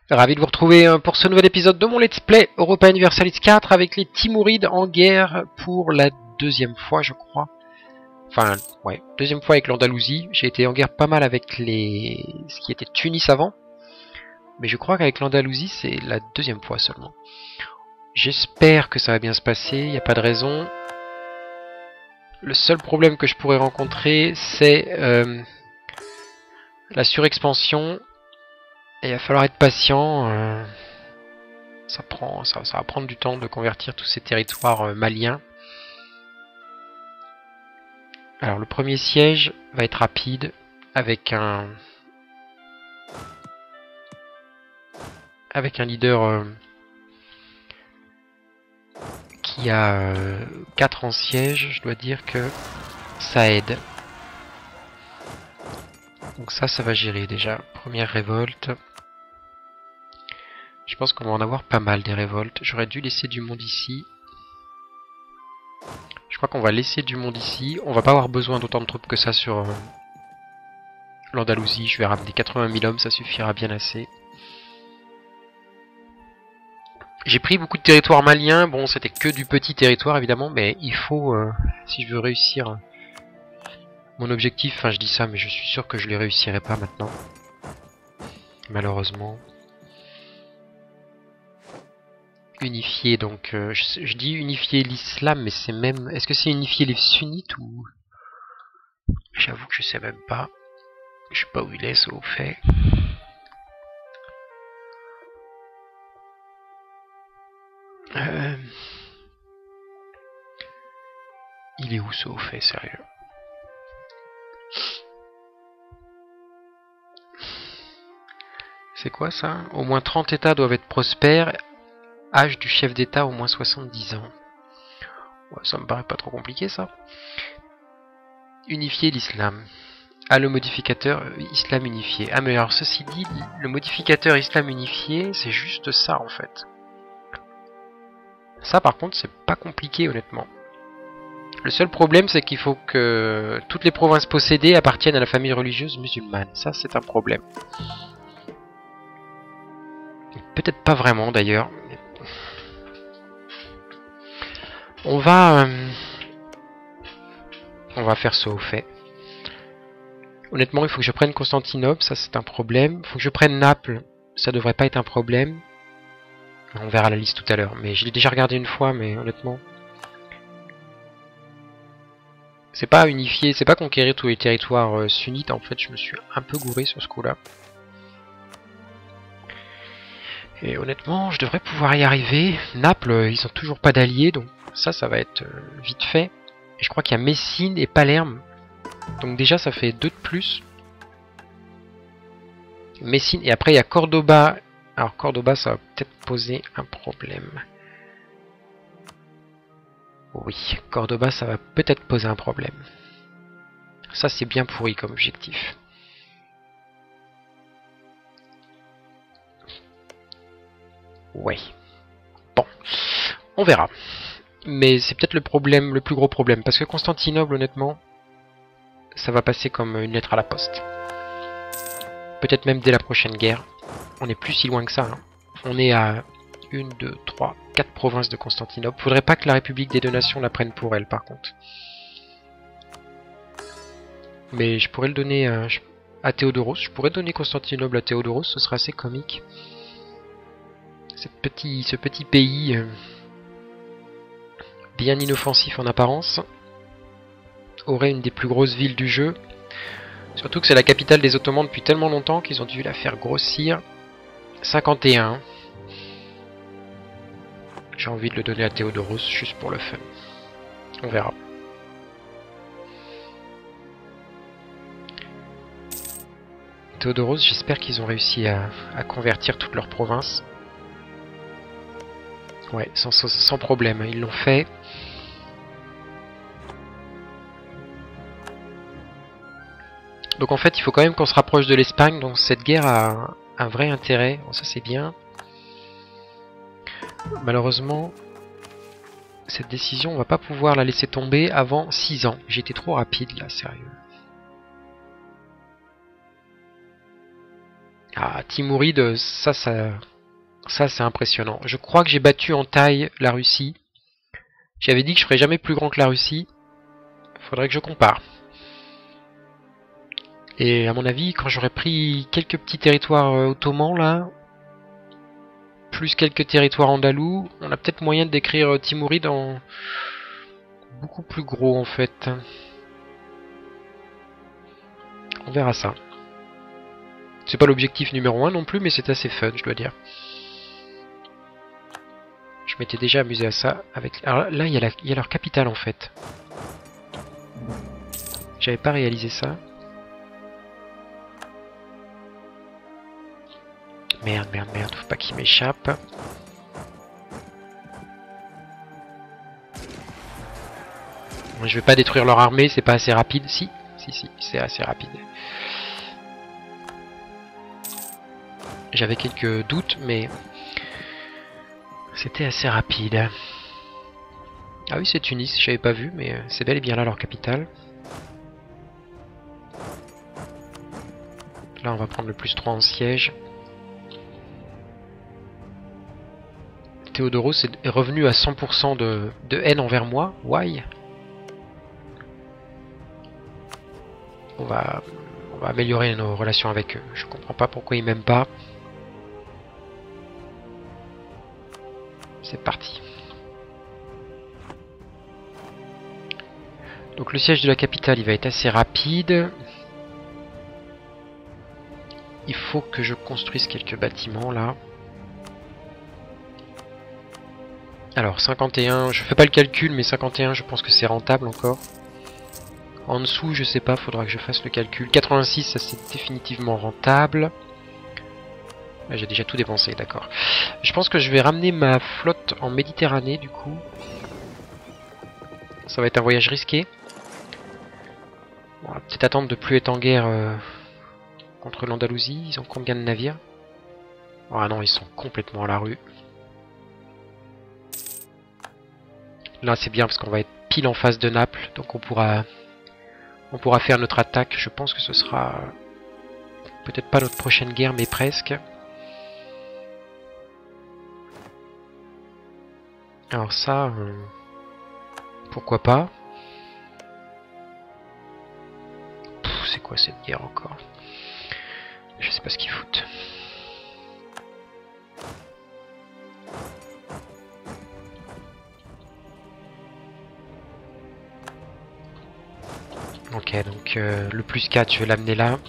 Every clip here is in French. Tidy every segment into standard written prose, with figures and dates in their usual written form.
Ravi de vous retrouver pour ce nouvel épisode de mon Let's Play Europa Universalis 4 avec les Timurides en guerre pour la deuxième fois, je crois. Enfin, ouais, deuxième fois avec l'Andalousie. J'ai été en guerre pas mal avec ce qui était Tunis avant. Mais je crois qu'avec l'Andalousie, c'est la deuxième fois seulement. J'espère que ça va bien se passer, il n'y a pas de raison. Le seul problème que je pourrais rencontrer, c'est la surexpansion. Et il va falloir être patient. Ça va prendre du temps de convertir tous ces territoires maliens. Alors le premier siège va être rapide avec un leader qui a 4 en siège. Je dois dire que ça aide. Donc ça va gérer déjà. Première révolte. Je pense qu'on va en avoir pas mal des révoltes. J'aurais dû laisser du monde ici. Je crois qu'on va laisser du monde ici. On va pas avoir besoin d'autant de troupes que ça sur l'Andalousie. Je vais ramener 80 000 hommes, ça suffira bien assez. J'ai pris beaucoup de territoires maliens. Bon, c'était que du petit territoire évidemment, mais il faut, si je veux réussir mon objectif, enfin je dis ça, mais je suis sûr que je ne le réussirai pas maintenant. Malheureusement. Unifier, donc je dis unifier l'islam, mais c'est même... Est-ce que c'est unifier les sunnites ou... J'avoue que je sais même pas. Je sais pas où il est, ça au fait. Il est où ça au fait, sérieux? C'est quoi ça? Au moins 30 États doivent être prospères. Âge du chef d'État au moins 70 ans. Ouais, ça me paraît pas trop compliqué ça. Unifier l'islam. Ah, le modificateur islam unifié. Ah, mais alors ceci dit, le modificateur islam unifié, c'est juste ça en fait. Ça par contre, c'est pas compliqué honnêtement. Le seul problème, c'est qu'il faut que toutes les provinces possédées appartiennent à la famille religieuse musulmane. Ça, c'est un problème. Peut-être pas vraiment d'ailleurs. On va faire ça au fait. Honnêtement, il faut que je prenne Constantinople, ça c'est un problème. Il faut que je prenne Naples, ça devrait pas être un problème. On verra la liste tout à l'heure, mais je l'ai déjà regardé une fois, mais honnêtement... C'est pas unifier, c'est pas conquérir tous les territoires sunnites, en fait, je me suis un peu gouré sur ce coup-là. Et honnêtement, je devrais pouvoir y arriver. Naples, ils ont toujours pas d'alliés, donc ça va être vite fait. Et je crois qu'il y a Messine et Palerme. Donc déjà, ça fait 2 de plus. Messine, et après il y a Cordoba. Alors Cordoba, ça va peut-être poser un problème. Oui, Cordoba, ça va peut-être poser un problème. Ça, c'est bien pourri comme objectif. Ouais. Bon, on verra. Mais c'est peut-être le problème, le plus gros problème, parce que Constantinople, honnêtement, ça va passer comme une lettre à la poste. Peut-être même dès la prochaine guerre. On n'est plus si loin que ça. Hein. On est à 1, 2, 3, 4 provinces de Constantinople. Faudrait pas que la République des Deux Nations la prenne pour elle, par contre. Mais je pourrais le donner à Théodoros. Je pourrais donner Constantinople à Théodoros, ce serait assez comique. Ce petit pays bien inoffensif en apparence aurait une des plus grosses villes du jeu. Surtout que c'est la capitale des Ottomans depuis tellement longtemps qu'ils ont dû la faire grossir. 51. J'ai envie de le donner à Théodoros juste pour le fun. On verra. Théodoros, j'espère qu'ils ont réussi à convertir toute leur province. Ouais, sans problème, ils l'ont fait. Donc en fait, il faut quand même qu'on se rapproche de l'Espagne, donc cette guerre a un vrai intérêt. Bon, ça c'est bien. Malheureusement, cette décision, on va pas pouvoir la laisser tomber avant 6 ans. J'étais trop rapide là, sérieux. Ah, Timouride, ça c'est impressionnant. Je crois que j'ai battu en taille la Russie. J'avais dit que je ferais jamais plus grand que la Russie. Faudrait que je compare. Et à mon avis, quand j'aurais pris quelques petits territoires ottomans là, plus quelques territoires andalous, on a peut-être moyen de décrire Timouride en beaucoup plus gros en fait. On verra ça. C'est pas l'objectif numéro 1 non plus, mais c'est assez fun, je dois dire. Je m'étais déjà amusé à ça. Alors là, il y a leur capitale en fait. J'avais pas réalisé ça. Merde, merde, merde, faut pas qu'il m'échappe. Je vais pas détruire leur armée, c'est pas assez rapide. Si, c'est assez rapide. J'avais quelques doutes, mais c'était assez rapide. Ah oui, c'est Tunis, j'avais pas vu, mais c'est bel et bien là leur capitale. Là, on va prendre le +3 en siège. Théodoros est revenu à 100% de haine envers moi. Why? On va améliorer nos relations avec eux. Je comprends pas pourquoi ils m'aiment pas. C'est parti. Donc le siège de la capitale, il va être assez rapide. Il faut que je construise quelques bâtiments là. Alors 51, je fais pas le calcul, mais 51, je pense que c'est rentable encore. En dessous, je sais pas, faudra que je fasse le calcul. 86, ça c'est définitivement rentable. Là, j'ai déjà tout dépensé, d'accord. Je pense que je vais ramener ma flotte en Méditerranée du coup. Ça va être un voyage risqué. On va peut-être attendre de plus être en guerre contre l'Andalousie. Ils ont combien de navires? Ah non, ils sont complètement à la rue. Là, c'est bien parce qu'on va être pile en face de Naples, donc on pourra faire notre attaque. Je pense que ce sera peut-être pas notre prochaine guerre, mais presque. Alors ça, pourquoi pas? C'est quoi cette guerre encore? Je sais pas ce qu'ils foutent. Ok, donc le +4, je vais l'amener là.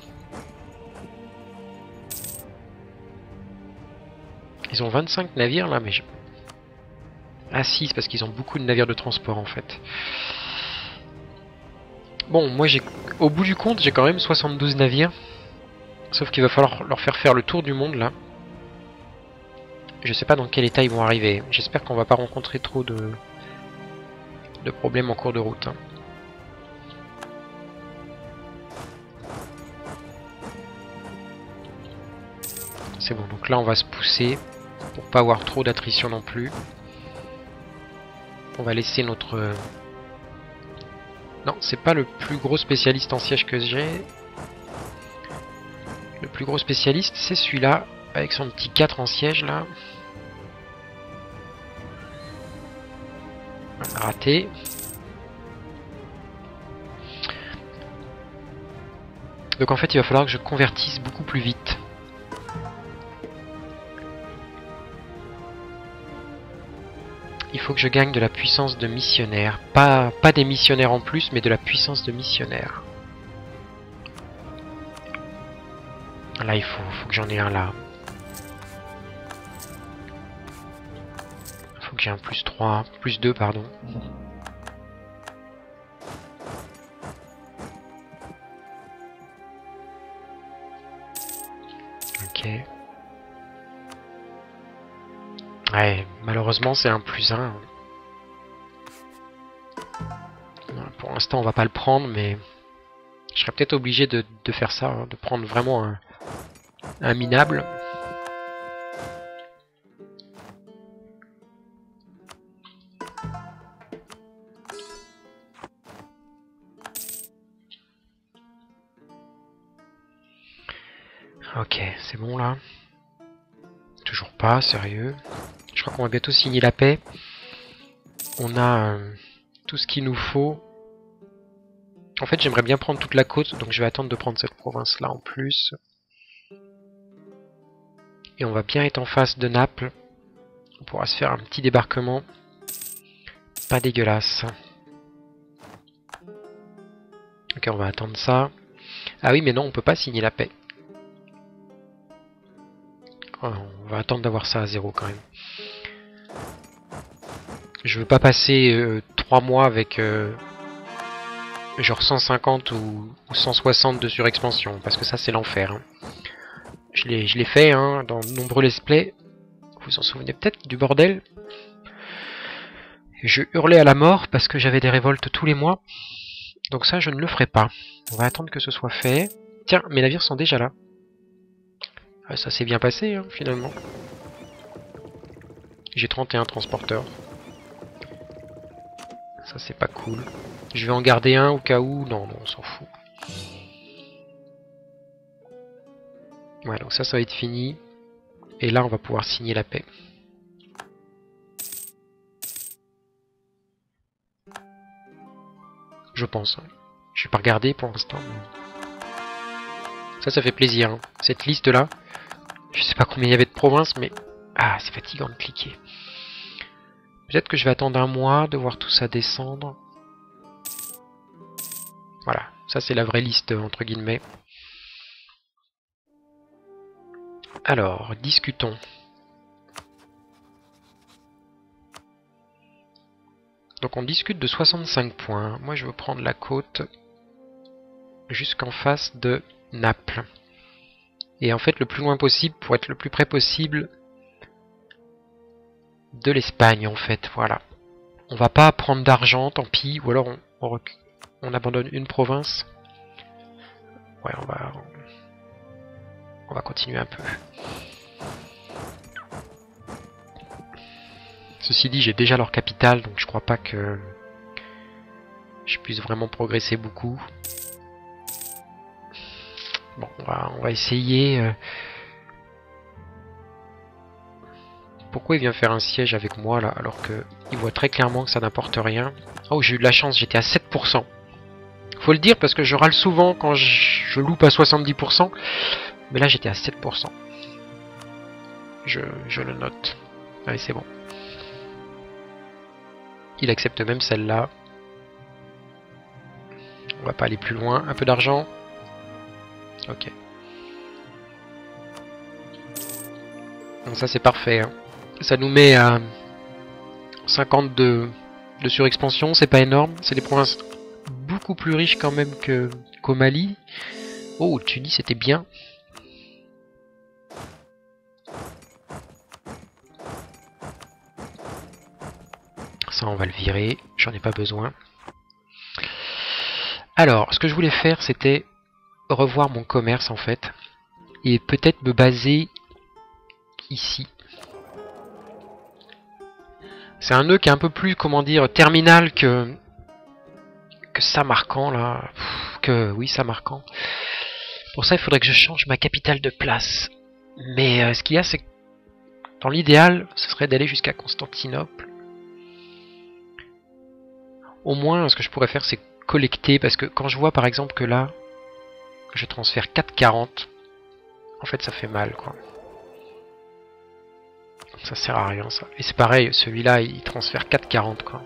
Ils ont 25 navires là, mais Ah si, c'est parce qu'ils ont beaucoup de navires de transport en fait. Bon, moi au bout du compte, j'ai quand même 72 navires. Sauf qu'il va falloir leur faire le tour du monde là. Je sais pas dans quel état ils vont arriver. J'espère qu'on va pas rencontrer trop de problèmes en cours de route. Hein. C'est bon, donc là on va se pousser pour pas avoir trop d'attrition non plus. On va laisser notre... Non, c'est pas le plus gros spécialiste en siège que j'ai. Le plus gros spécialiste, c'est celui-là, avec son petit 4 en siège là. Raté. Donc en fait, il va falloir que je convertisse beaucoup plus vite. Il faut que je gagne de la puissance de missionnaire. Pas des missionnaires en plus, mais de la puissance de missionnaire. Là, il faut que j'en ai un là. Il faut que j'ai un +3, +2, pardon. Ok. Ouais, malheureusement, c'est un +1. Pour l'instant, on va pas le prendre, mais je serais peut-être obligé de faire ça, hein, de prendre vraiment un minable. Ok, c'est bon là. Toujours pas, sérieux. Je crois qu'on va bientôt signer la paix. On a tout ce qu'il nous faut. En fait, j'aimerais bien prendre toute la côte, donc je vais attendre de prendre cette province-là en plus. Et on va bien être en face de Naples. On pourra se faire un petit débarquement. Pas dégueulasse. Ok, on va attendre ça. Ah oui, mais non, on peut pas signer la paix. Oh, on va attendre d'avoir ça à 0 quand même. Je veux pas passer 3 mois avec genre 150 ou 160 de surexpansion, parce que ça c'est l'enfer. Hein. Je l'ai fait hein, dans de nombreux let's play. Vous vous en souvenez peut-être du bordel. Je hurlais à la mort parce que j'avais des révoltes tous les mois. Donc ça je ne le ferai pas. On va attendre que ce soit fait. Tiens, mes navires sont déjà là. Ah, ça s'est bien passé hein, finalement. J'ai 31 transporteurs. Ça c'est pas cool. Je vais en garder un au cas où. Non, on s'en fout. Ouais, donc ça va être fini. Et là, on va pouvoir signer la paix. Je pense. Je vais pas regarder pour l'instant. Ça fait plaisir. Hein. Cette liste-là. Je sais pas combien il y avait de provinces, mais... Ah, c'est fatigant de cliquer. Peut-être que je vais attendre un mois de voir tout ça descendre. Voilà. Ça, c'est la vraie liste, entre guillemets. Alors, discutons. Donc on discute de 65 points. Moi je veux prendre la côte jusqu'en face de Naples. Et en fait le plus loin possible pour être le plus près possible de l'Espagne en fait. Voilà. On va pas prendre d'argent, tant pis. Ou alors on abandonne une province. Ouais, on va continuer un peu. Ceci dit, j'ai déjà leur capitale, donc je crois pas que je puisse vraiment progresser beaucoup. Bon, on va essayer. Pourquoi il vient faire un siège avec moi là, alors qu'il voit très clairement que ça n'apporte rien. Oh, j'ai eu de la chance, j'étais à 7%. Faut le dire parce que je râle souvent quand je loupe à 70%. Mais là, j'étais à 7%. Je le note. Allez, c'est bon. Il accepte même celle-là. On va pas aller plus loin. Un peu d'argent. Ok. Donc ça c'est parfait. Hein. Ça nous met à 50 de surexpansion. C'est pas énorme. C'est des provinces beaucoup plus riches quand même qu'au Mali. Oh, Tunis c'était bien. Ça on va le virer. J'en ai pas besoin. Alors, ce que je voulais faire, c'était revoir mon commerce en fait. Et peut-être me baser ici. C'est un nœud qui est un peu plus, comment dire, terminal que Samarkand là. Oui, Samarkand. Pour ça, il faudrait que je change ma capitale de place. Mais ce qu'il y a, c'est que dans l'idéal, ce serait d'aller jusqu'à Constantinople. Au moins, ce que je pourrais faire, c'est collecter, parce que quand je vois par exemple que là, je transfère 4,40, en fait ça fait mal quoi. Ça sert à rien ça. Et c'est pareil, celui-là il transfère 4,40 quoi.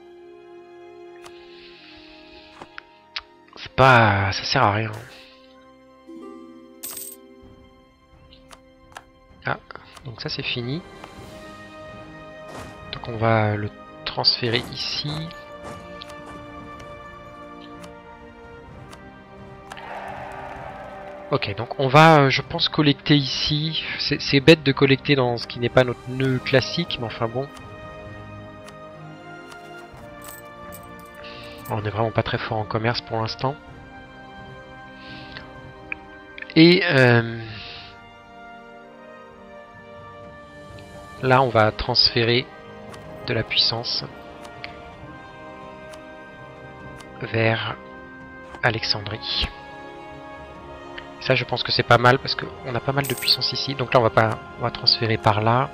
C'est pas... ça sert à rien. Ah, donc ça c'est fini. Donc on va le transférer ici. Ok, donc on va, je pense, collecter ici. C'est bête de collecter dans ce qui n'est pas notre nœud classique, mais enfin bon. On n'est vraiment pas très fort en commerce pour l'instant. Et là, on va transférer de la puissance vers Alexandrie. Ça, je pense que c'est pas mal parce qu'on a pas mal de puissance ici. Donc là, on va transférer par là.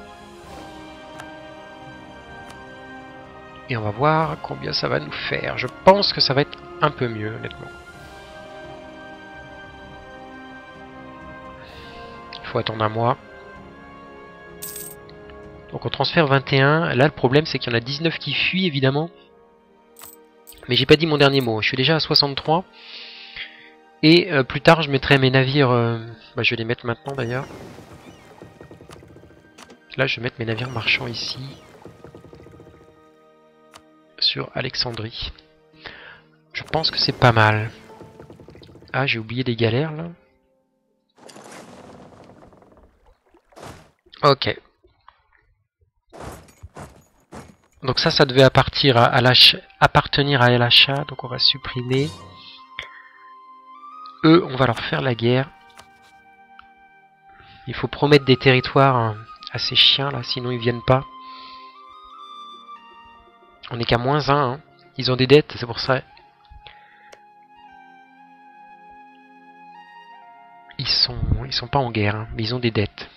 Et on va voir combien ça va nous faire. Je pense que ça va être un peu mieux, honnêtement. Il faut attendre un mois. Donc on transfère 21. Là, le problème, c'est qu'il y en a 19 qui fuient, évidemment. Mais j'ai pas dit mon dernier mot. Je suis déjà à 63. Et plus tard, je mettrai mes navires... bah, je vais les mettre maintenant, d'ailleurs. Là, je vais mettre mes navires marchands ici. Sur Alexandrie. Je pense que c'est pas mal. Ah, j'ai oublié des galères, là. Ok. Donc ça devait appartenir à El Achat, donc on va supprimer. Eux, on va leur faire la guerre. Il faut promettre des territoires à ces chiens là, sinon ils viennent pas. On est qu'à -1, hein. Ils ont des dettes, c'est pour ça. Ils sont pas en guerre, hein, mais ils ont des dettes.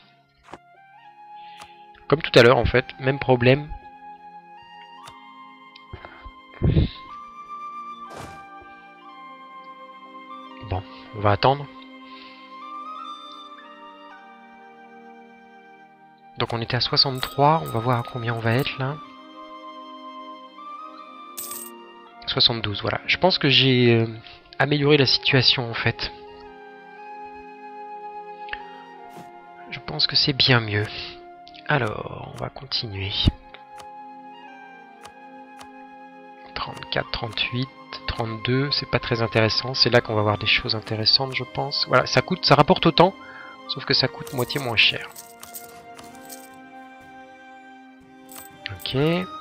Comme tout à l'heure en fait, même problème. Bon, on va attendre. Donc on était à 63, on va voir à combien on va être là. 72, voilà. Je pense que j'ai amélioré la situation en fait. Je pense que c'est bien mieux. Alors, on va continuer. 34, 38, 32, c'est pas très intéressant. C'est là qu'on va voir des choses intéressantes, je pense. Voilà, ça rapporte autant, sauf que ça coûte moitié moins cher. Ok.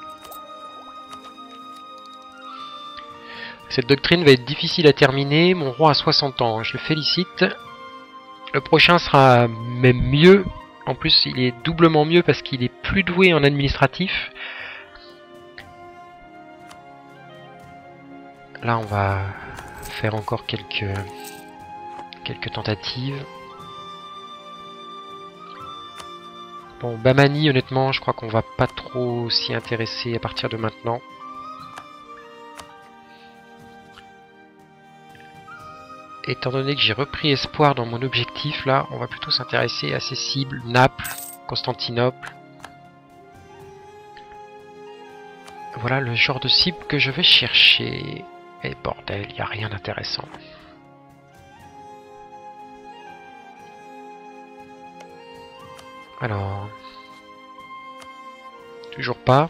Cette doctrine va être difficile à terminer. Mon roi a 60 ans, je le félicite. Le prochain sera même mieux. En plus, il est doublement mieux parce qu'il est plus doué en administratif. Là, on va faire encore quelques tentatives. Bon, Bamani, honnêtement, je crois qu'on va pas trop s'y intéresser à partir de maintenant. Étant donné que j'ai repris espoir dans mon objectif, là, on va plutôt s'intéresser à ces cibles. Naples, Constantinople. Voilà le genre de cible que je vais chercher. Et bordel, il n'y a rien d'intéressant. Alors... Toujours pas.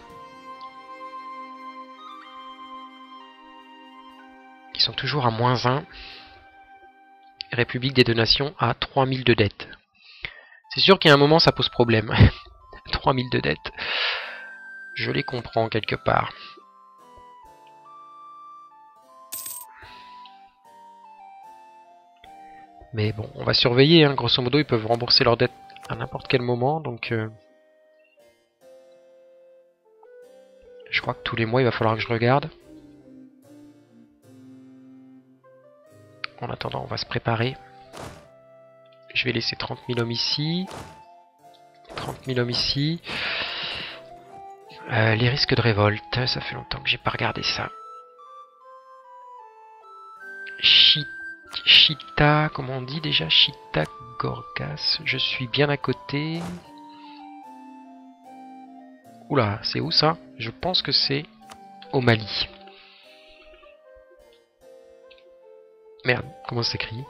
Ils sont toujours à -1. République des deux nations à 3000 de dette. C'est sûr qu'à un moment ça pose problème. 3000 de dette. Je les comprends quelque part. Mais bon, on va surveiller, hein. Grosso modo, ils peuvent rembourser leur dette à n'importe quel moment, donc... Je crois que tous les mois, il va falloir que je regarde. En attendant, on va se préparer. Je vais laisser 30 000 hommes ici. 30 000 hommes ici. Les risques de révolte, ça fait longtemps que j'ai pas regardé ça. Chita, comment on dit déjà? Chita Gorgas, je suis bien à côté. Oula, c'est où ça? Je pense que c'est au Mali. Merde, comment ça s'écrit?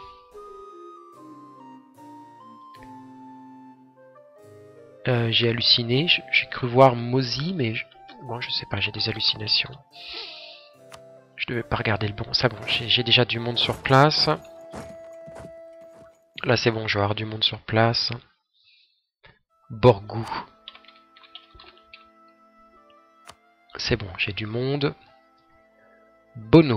J'ai halluciné, j'ai cru voir Mozi, mais bon, je sais pas, j'ai des hallucinations. Je devais pas regarder le bon. Ça bon, j'ai déjà du monde sur place. Là c'est bon, je vais avoir du monde sur place. Borgou. C'est bon, j'ai du monde. Bono.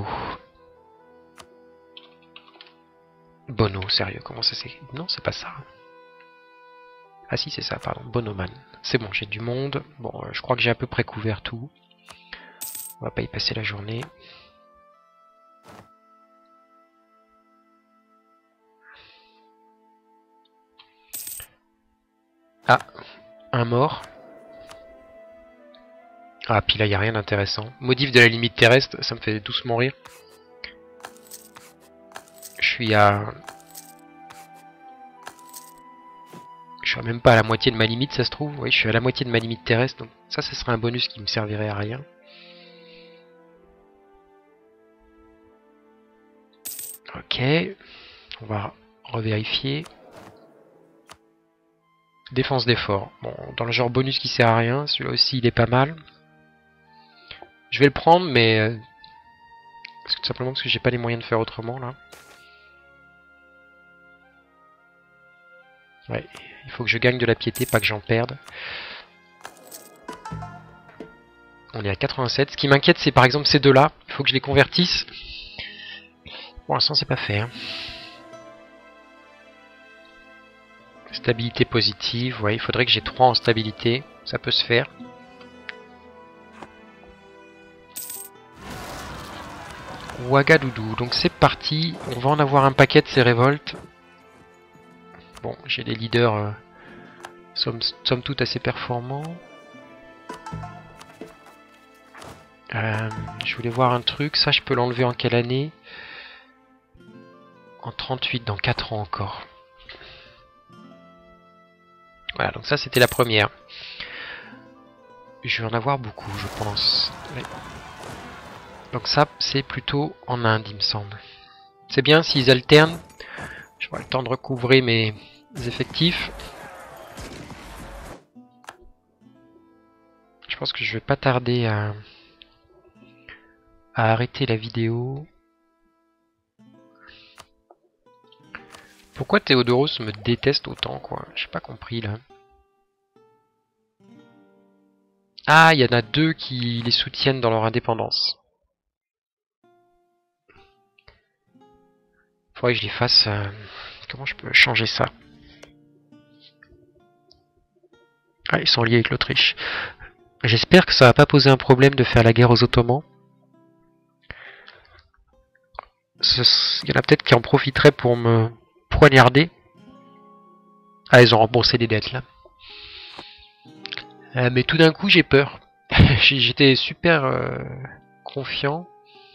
Bono, sérieux, comment ça s'écrit? Non, c'est pas ça. Ah si, c'est ça, pardon, Bonoman. C'est bon, j'ai du monde. Bon, je crois que j'ai à peu près couvert tout. On va pas y passer la journée. Un mort. Ah, puis là, il n'y a rien d'intéressant. Modif de la limite terrestre, ça me fait doucement rire. Je suis à... Je suis même pas à la moitié de ma limite, ça se trouve. Oui, je suis à la moitié de ma limite terrestre. Donc ça serait un bonus qui me servirait à rien. Ok. On va revérifier. Défense d'effort. Bon, dans le genre bonus qui sert à rien, celui-là aussi il est pas mal. Je vais le prendre, mais tout simplement parce que j'ai pas les moyens de faire autrement là. Ouais, il faut que je gagne de la piété, pas que j'en perde. On est à 87. Ce qui m'inquiète, c'est par exemple ces deux-là. Il faut que je les convertisse. Pour l'instant, c'est pas fait. Hein. Stabilité positive, ouais, il faudrait que j'ai 3 en stabilité, ça peut se faire. Ouagadoudou, donc c'est parti, on va en avoir un paquet de ces révoltes. Bon, j'ai des leaders somme toute assez performants. Je voulais voir un truc, ça je peux l'enlever en quelle année? En 38, dans 4 ans encore. Voilà, donc ça c'était la première. Je vais en avoir beaucoup, je pense. Ouais. Donc ça, c'est plutôt en Inde, il me semble. C'est bien s'ils alternent. J'aurai le temps de recouvrer mes effectifs. Je pense que je vais pas tarder à arrêter la vidéo. Pourquoi Théodoros me déteste autant, quoi? J'ai pas compris, là. Ah, il y en a 2 qui les soutiennent dans leur indépendance. Faudrait que je les fasse... Comment je peux changer ça? Ah, ils sont liés avec l'Autriche. J'espère que ça va pas poser un problème de faire la guerre aux Ottomans. Il y en a peut-être qui en profiteraient pour me poignarder. Ah, ils ont remboursé des dettes, là. Mais tout d'un coup, j'ai peur. J'étais super confiant.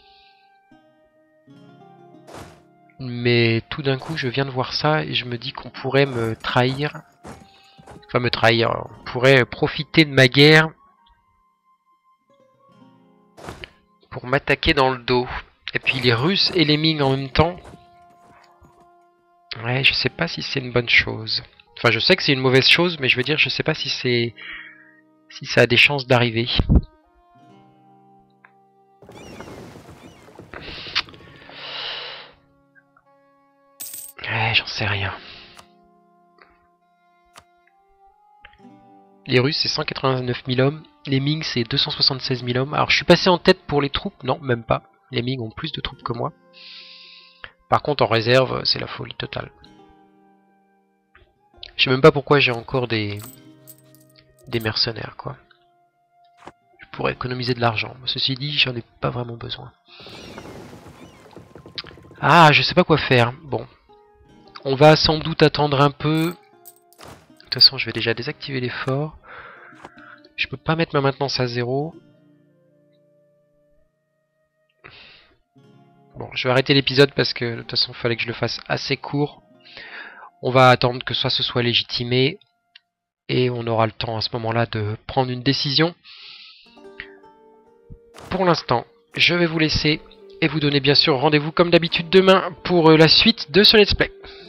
Mais tout d'un coup, je viens de voir ça et je me dis qu'on pourrait me trahir. Enfin, me trahir. On pourrait profiter de ma guerre pour m'attaquer dans le dos. Et puis les Russes et les Ming en même temps. Ouais, je sais pas si c'est une bonne chose. Enfin, je sais que c'est une mauvaise chose, mais je veux dire, je sais pas si c'est... si ça a des chances d'arriver. Ouais, j'en sais rien. Les Russes, c'est 189 000 hommes. Les Ming, c'est 276 000 hommes. Alors, je suis passé en tête pour les troupes. Non, même pas. Les Ming ont plus de troupes que moi. Par contre, en réserve, c'est la folie totale. Je sais même pas pourquoi j'ai encore des mercenaires, quoi. Je pourrais économiser de l'argent. Ceci dit, j'en ai pas vraiment besoin. Ah, je sais pas quoi faire. Bon. On va sans doute attendre un peu. De toute façon, je vais déjà désactiver l'effort. Je peux pas mettre ma maintenance à 0. Bon, je vais arrêter l'épisode parce que de toute façon, il fallait que je le fasse assez court. On va attendre que ça se soit légitimé. Et on aura le temps à ce moment-là de prendre une décision. Pour l'instant, je vais vous laisser et vous donner bien sûr rendez-vous comme d'habitude demain pour la suite de ce let's play.